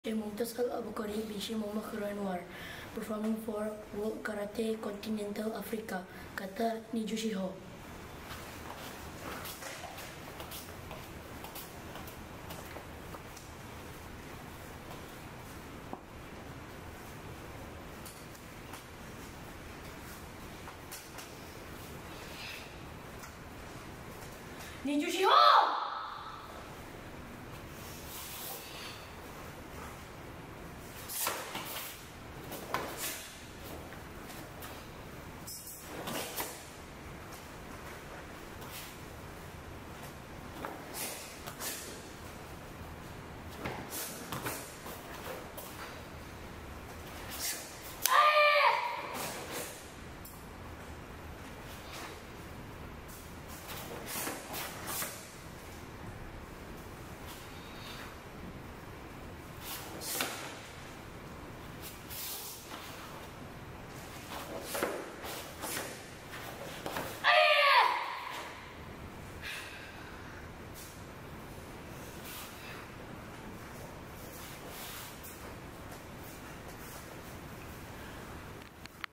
Sheikh Mumtaz Al-Abukari bin Sheikh Muhammad Khairanwar, performing for World Karate Continental Africa, kata Nijushiho. Nijushiho!